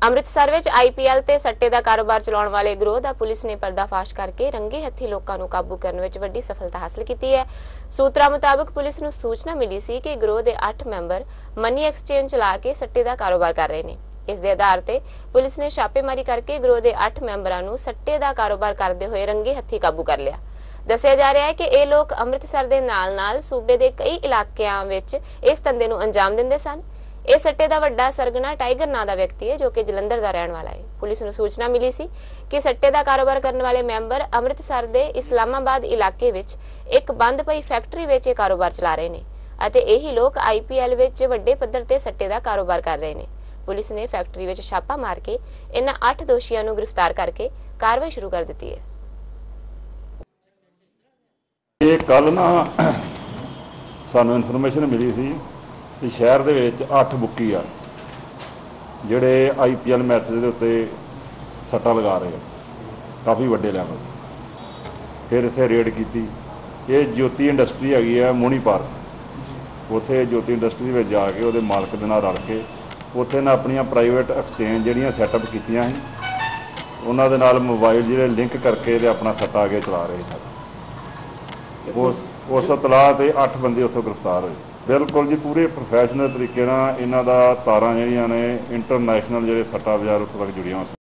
ਅੰਮ੍ਰਿਤਸਰ ਵਿੱਚ IPL ਤੇ ਸੱਟੇ ਦਾ ਕਾਰੋਬਾਰ ਚਲਾਉਣ ਵਾਲੇ ਗਰੋਹ ਦਾ ਪੁਲਿਸ ਨੇ ਪਰਦਾਫਾਸ਼ ਕਰਕੇ ਰੰਗੇ ਹੱਥੀ ਲੋਕਾਂ ਨੂੰ ਕਾਬੂ ਕਰਨ ਵਿੱਚ ਵੱਡੀ ਸਫਲਤਾ ਹਾਸਲ ਕੀਤੀ ਹੈ। ਸੂਤਰਾਂ ਮੁਤਾਬਕ ਪੁਲਿਸ ਨੂੰ ਸੂਚਨਾ ਮਿਲੀ ਸੀ ਕਿ ਗਰੋਹ ਦੇ 8 ਮੈਂਬਰ ਮਨੀ ਐਕਸਚੇਂਜ ਚਲਾ ਕੇ ਸੱਟੇ ਦਾ ਕਾਰੋਬਾਰ ਕਰ ਰਹੇ ਨੇ। ਇਸ ਦੇ ਆਧਾਰ ਤੇ ਪੁਲਿਸ ਨੇ ਛਾਪੇਮਾਰੀ ਕਰਕੇ ਗਰੋਹ ਦੇ 8 ਮੈਂਬਰਾਂ ਨੂੰ ਸੱਟੇ ਦਾ ਕਾਰੋਬਾਰ ਕਰਦੇ ਹੋਏ ਰੰਗੇ ਹੱਥੀ ਕਾਬੂ ਕਰ ਲਿਆ। ਦੱਸਿਆ ਜਾ ਰਿਹਾ ਹੈ ਕਿ ਇਹ ਲੋਕ ਅੰਮ੍ਰਿਤਸਰ ਦੇ ਨਾਲ-ਨਾਲ ਸੂਬੇ ਦੇ ਕਈ ਇਲਾਕਿਆਂ ਵਿੱਚ ਇਸ ਧੰਦੇ ਨੂੰ ਅੰਜਾਮ ਦਿੰਦੇ ਸਨ। ਇਹ ਸੱਟੇ ਦਾ ਵੱਡਾ ਸਰਗਨਾ ਟਾਈਗਰ ਨਾਂ ਦਾ ਵਿਅਕਤੀ ਹੈ, ਜੋ ਕਿ ਜਲੰਧਰ ਦਾ ਰਹਿਣ ਵਾਲਾ ਹੈ। ਪੁਲਿਸ ਨੂੰ ਸੂਚਨਾ ਮਿਲੀ ਸੀ ਕਿ ਸੱਟੇ ਦਾ ਕਾਰੋਬਾਰ ਕਰਨ ਵਾਲੇ ਮੈਂਬਰ ਅੰਮ੍ਰਿਤਸਰ ਦੇ ਇਸਲਾਮਾਬਾਦ ਇਲਾਕੇ ਵਿੱਚ ਇੱਕ ਬੰਦ ਪਈ ਫੈਕਟਰੀ ਵਿੱਚ ਇਹ ਕਾਰੋਬਾਰ ਚਲਾ ਰਹੇ ਨੇ ਅਤੇ ਇਹੀ ਲੋਕ IPL ਵਿੱਚ ਵੱਡੇ ਪੱਧਰ ਤੇ ਸੱਟੇ ਦਾ ਕਾਰੋਬਾਰ ਕਰ ਰਹੇ ਨੇ। ਪੁਲਿਸ ਨੇ ਫੈਕਟਰੀ ਵਿੱਚ ਛਾਪਾ ਮਾਰ ਕੇ ਇਹਨਾਂ 8 ਦੋਸ਼ੀਆਂ ਨੂੰ ਗ੍ਰਿਫਤਾਰ ਕਰਕੇ ਕਾਰਵਾਈ ਸ਼ੁਰੂ ਕਰ ਦਿੱਤੀ ਹੈ। ਇਹ ਕੱਲ ਨਾ ਸਾਨੂੰ ਇਨਫੋਰਮੇਸ਼ਨ ਮਿਲੀ ਸੀ कि शहर ਦੇ ਵਿੱਚ 8 ਬੁੱਕੀ ਆ ਜਿਹੜੇ IPL ਮੈਚ ਦੇ ਉੱਤੇ ਸੱਟਾਂ ਲਗਾ ਰਹੇ ਕਾਫੀ ਵੱਡੇ ਲੈਵਲ। ਫਿਰ ਇੱਥੇ ਰੇਡ ਕੀਤੀ। ਇਹ ਜੋਤੀ ਇੰਡਸਟਰੀ ਹੈਗੀ ਆ ਮੋਣੀ ਪਾਰਕ, ਉੱਥੇ ਜੋਤੀ ਇੰਡਸਟਰੀ ਵਿੱਚ ਜਾ ਕੇ ਉਹਦੇ ਮਾਲਕ ਦੇ ਨਾਲ ਰਲ ਕੇ ਉੱਥੇ ਨਾ ਆਪਣੀਆਂ ਪ੍ਰਾਈਵੇਟ ਐਕਸਚੇਂਜ ਜਿਹੜੀਆਂ ਸੈਟਅਪ ਕੀਤੀਆਂ ਸੀ, ਉਹਨਾਂ ਦੇ ਨਾਲ ਮੋਬਾਈਲ ਜਿਹੜੇ ਲਿੰਕ ਕਰਕੇ ਤੇ ਆਪਣਾ ਸੱਟਾ ਅੱਗੇ ਚਲਾ ਰਹੇ ਸਨ। ਉਸ ਇਤਲਾਹ ਤੇ 8 ਬੰਦੇ ਉੱਥੋਂ ਗ੍ਰਿਫਤਾਰ ਹੋਏ। बिल्कुल जी, पूरे प्रोफैशनल तरीके इन्हां दा तारां जिहड़ियां ने इंटरनेशनल जिहड़े सट्टा बाजार उत्थों तक जुड़ियां।